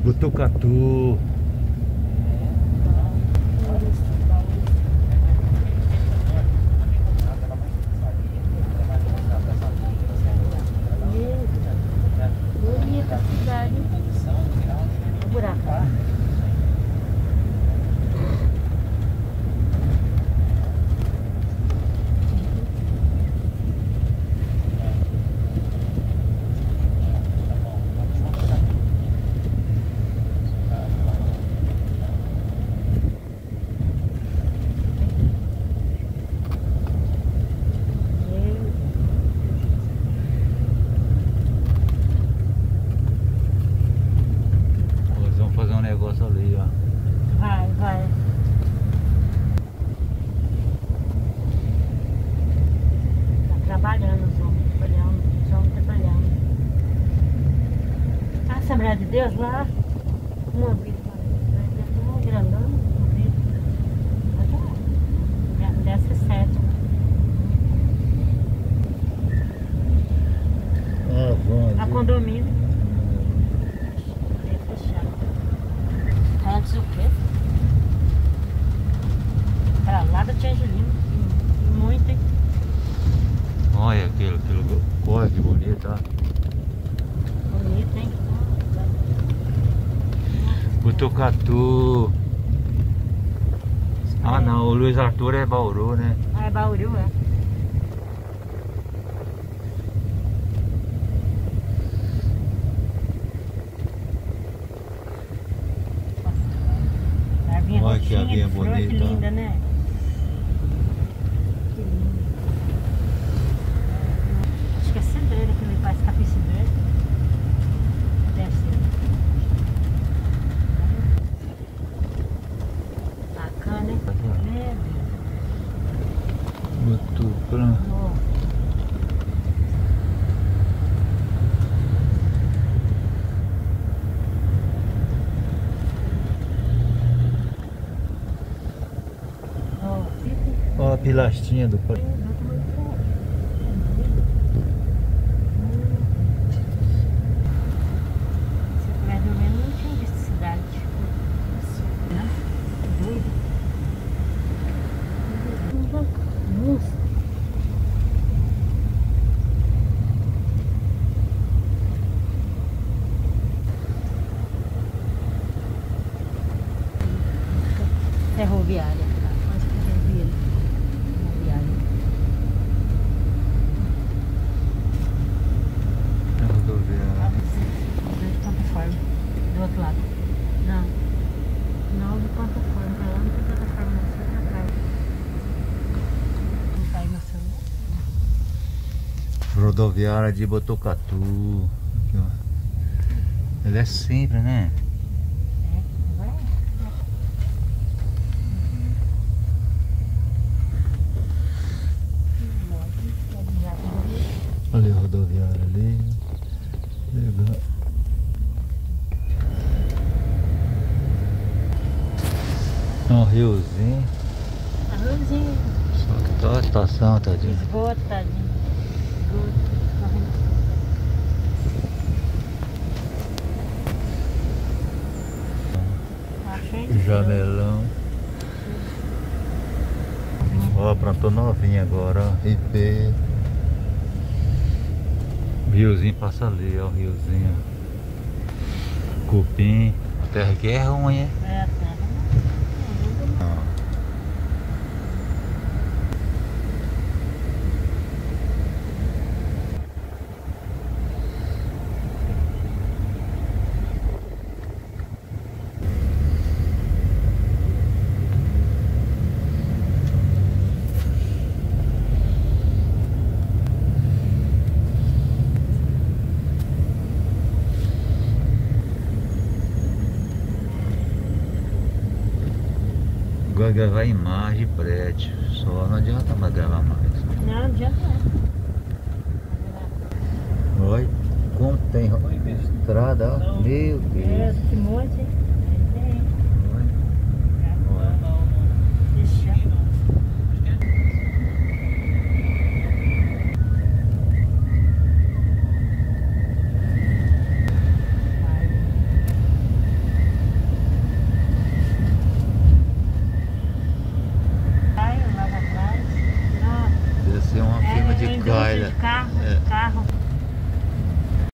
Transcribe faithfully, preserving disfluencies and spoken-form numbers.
Botucatu. Bonita a cidade. O buraco. Ali, ó. Vai, vai. Tá trabalhando os homens, trabalhando, os homens trabalhando. A Assembleia de Deus lá, uma vida, uma grandona, uma vida. Dessa sete. Ah, bom. A condomínio. Antes o quê? Pra lá da Tia Angelina. Muito, hein? Olha aquele, aquele cor que bonito, ó. Bonito, hein? Botucatu. Ah não, o Luiz Arthur é Bauru, né? Ah, é Bauru, é? Olha que avinha bonita. Que linda, né? Que linda. Acho que é cidreira que ele faz, capim cidreira. Deve ser. Bacana, hein? Meu Deus. Botucatu. Olha a pilastrinha do pai. Mais ou menos não tinha visto cidade. Doido. Nossa. Ferroviária. Do outro lado. Não. Não de plataforma. Pra lá não tem plataforma, não. Só pra cá. Não tá aí no celular. Rodoviária de Botucatu. Aqui, ó. Ele é simples, né? É, vai. Ali a rodoviária ali. Legal. É um riozinho. Um riozinho. Só que tá a estação, tadinho. Esgoto, tadinho. Esgoto. Jamelão. Ó, plantou novinha agora, ó. I P. O riozinho passa ali, ó, o riozinho. Cupim. A terra aqui é ruim, hein? É, a terra. Agora gravar imagem de prédio. Só não adianta mais gravar mais. Não, não adianta mais. Olha como tem estrada, ó. Meu Deus. É, esse monte. Tem. Deixa. filme é, de indústria Kyla. de carro, É. carro.